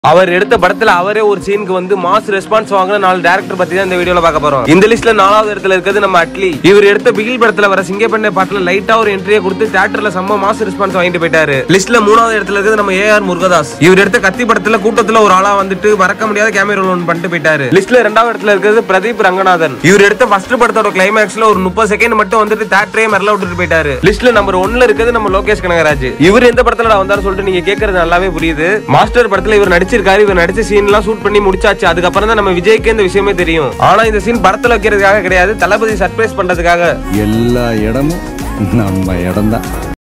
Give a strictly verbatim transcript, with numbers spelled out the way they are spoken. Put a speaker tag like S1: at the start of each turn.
S1: அவர் எடுத்த படத்துல அவரே ஒரு சீனுக்கு வந்து மாஸ் ரெஸ்பான்ஸ் வாங்கின நாலு டைரக்டர் பத்தி தான் இந்த வீடியோல பார்க்க போறோம். இந்த லிஸ்ட்ல நாலாவது இடத்துல இருக்கிறது நம்ம அட்லி. இவர் எடுத்த பிகில் படத்துல வர சிங்கப்பெண்ணை பாட்டுல லைட்டா ஒரு என்ட்ரியை கொடுத்து தியேட்டர்ல செம்ம மாஸ் ரெஸ்பான்ஸ் வாங்கிட்டு போயிட்டாரு. லிஸ்ட்ல மூணாவது இடத்துல இருக்கிறது நம்ம ஏ ஆர் முருகதாஸ். இவர் எடுத்த கத்தி படத்துல கூட்டத்துல ஒரு ஆளா வந்துட்டு மறக்க முடியாத கேமரா ரோல் பண்ணிட்டு போயிட்டாரு. லிஸ்ட்ல ரெண்டாவது இடத்துல இருக்கிறது பிரதீப் ரங்கநாதன். இவர் எடுத்த ஃபர்ஸ்ட் படத்தோட கிளைமேக்ஸ்ல ஒரு முப்பது செகண்ட் மட்டும் வந்துட்டு தியேட்டரே மறல விட்டுட்டு போயிட்டாரு. லிஸ்ட்ல நம்பர் ஒன்ல இருக்கிறது நம்ம லோகேஷ் கனகராஜ். இவர் எந்த படத்துல வந்தாரு சொல்லிட்டு நீங்க கேட்கறது நல்லாவே புரியுது. மாஸ்டர் படத்துல இவர் நடிச்சிருக்காரு. இவர் நடிச்ச சீன் எல்லாம் ஷூட் பண்ணி முடிச்சாச்சு. அதுக்கப்புறம் தான் நம்ம விஜய்க்கு இந்த விஷயமே தெரியும். ஆனா இந்த சீன் படத்துல வைக்கிறதுக்காக கிடையாது, தளபதி சர்ப்ரைஸ் பண்றதுக்காக.
S2: எல்லா இடமும் நம்ம இடம் தான்.